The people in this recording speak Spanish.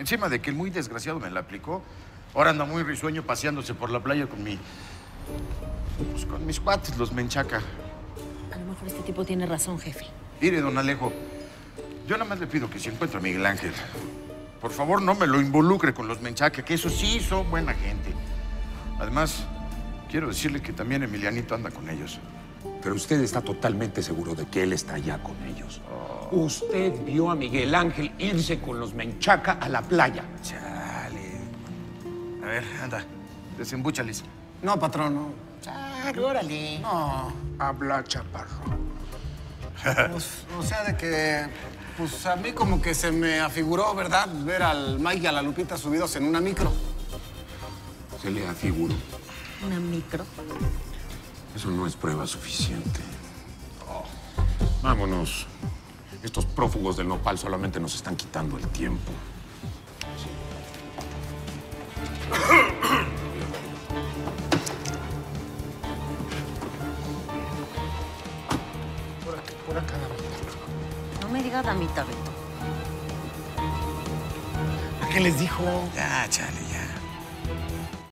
Encima de que el muy desgraciado me la aplicó, ahora anda muy risueño paseándose por la playa con pues con mis cuates, los menchaca. A lo mejor este tipo tiene razón, jefe. Mire, don Alejo, yo nada más le pido que si encuentra a Miguel Ángel, por favor no me lo involucre con los menchaca, que esos sí son buena gente. Además, quiero decirle que también Emilianito anda con ellos. Pero usted está totalmente seguro de que él está allá con ellos. Usted vio a Miguel Ángel irse con los menchaca a la playa. Chale. A ver, anda, desembúchales. No, patrón, no. Chale, órale. No. Habla, chaparro. Pues, o sea, de que... Pues a mí como que se me afiguró, ¿verdad? Ver al Mike y a la Lupita subidos en una micro. Se le afiguró. ¿Una micro? Eso no es prueba suficiente. Vámonos. Estos prófugos del nopal solamente nos están quitando el tiempo. Por acá. No me diga damita, Beto. ¿A qué les dijo? Ya, chale, ya.